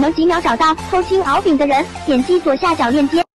能几秒找到偷青熬饼的人，点击左下角链接。